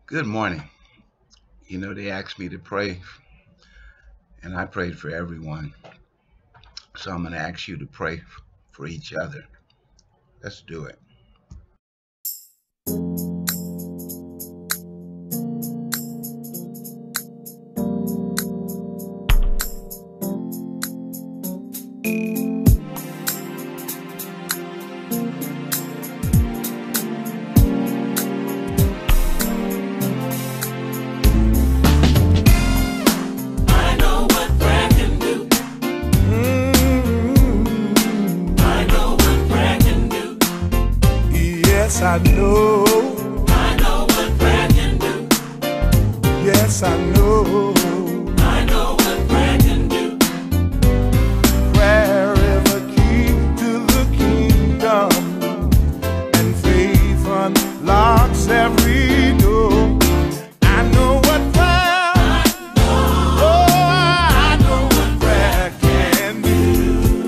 Good morning. They asked me to pray, and I prayed for everyone. So I'm going to ask you to pray for each other. Let's do it. I know what prayer can do. I know what prayer can do. Yes, I know. I know what prayer can do. Yes, I know. I know what prayer can do. Prayer is a key to the kingdom, and faith unlocks every door. I know what prayer. Oh, I know what prayer can do.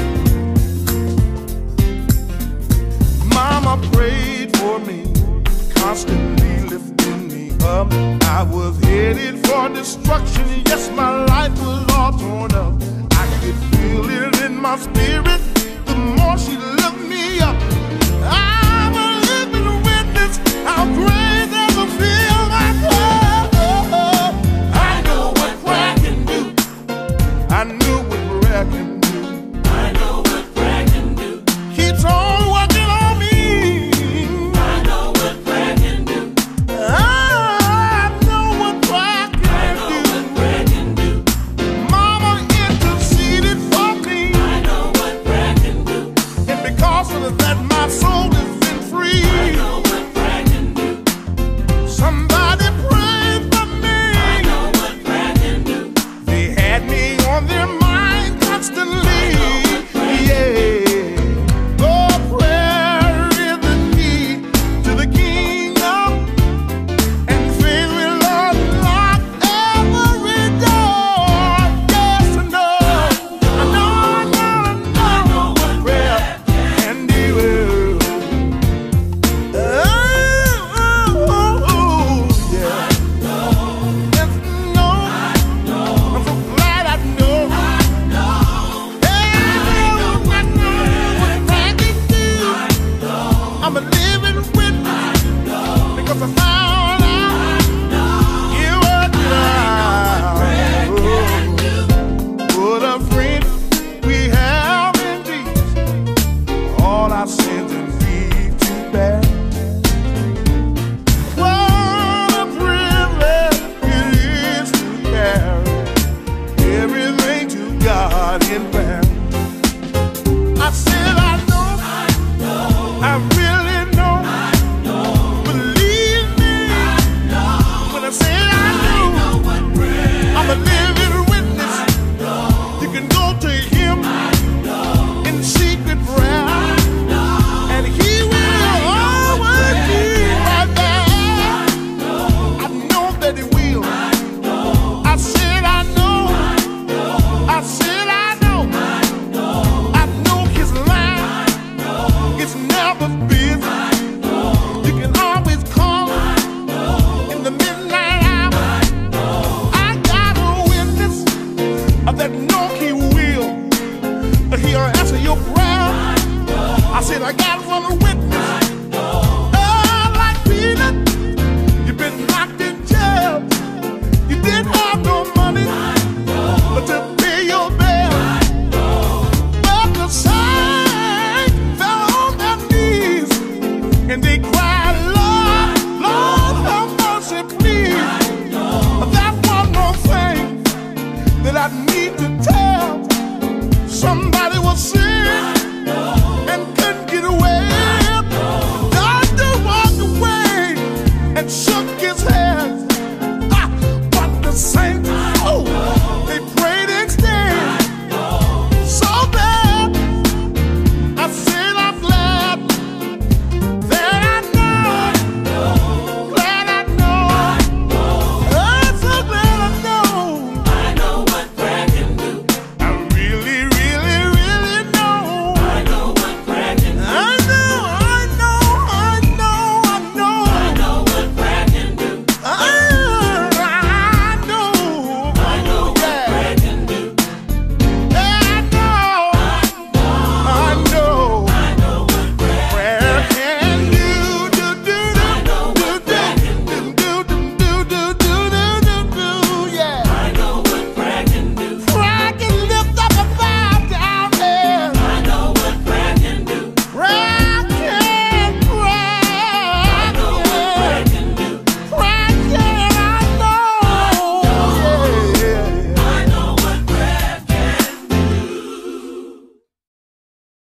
Mama prayed for me, constantly lifting me up. I was headed for destruction. Yes, my life was all torn up. I could feel it in my spirit. The more she looked me up, I'm a living witness how great ever feel my love. I know what prayer can do. I knew what prayer can do. I know what prayer can do. Keeps on working on me. I know what prayer can do. I know what prayer I can know do. what prayer can do. Mama interceded for me, I know what prayer can do. and because of that, my soul has been I free. know what prayer can do. Somebody prayed for me. I know what prayer can do. They had me on their mind constantly. Yeah. Oh, prayer is the key to the kingdom, and faith will unlock every door. Yes, I know. I know what prayer can do. Oh, yeah. Yes, no. I'm so glad I know. Hey, I know what prayer can do. I'm a living witness because I found out you were God. What a friend we have in Jesus. All our sins and grief to bear. What a privilege it is to carry everything to God in prayer. I said I know, I really know, believe me when I say I know. I'm a living witness. You can go to Him in secret prayer, and He will always be right there. I know that He will. I said I know. I said I know. I know His line is never busy. You can always call in the midnight hour. I got a witness that know He will. He'll answer your prayer. I said I got one witness. Oh, like Peter, you've been locked in jail. You didn't have no money but to pay your bill. But the saints fell on their knees and they cried, Lord, Lord, have mercy, please. That's one more thing that I need to tell. Somebody was sick.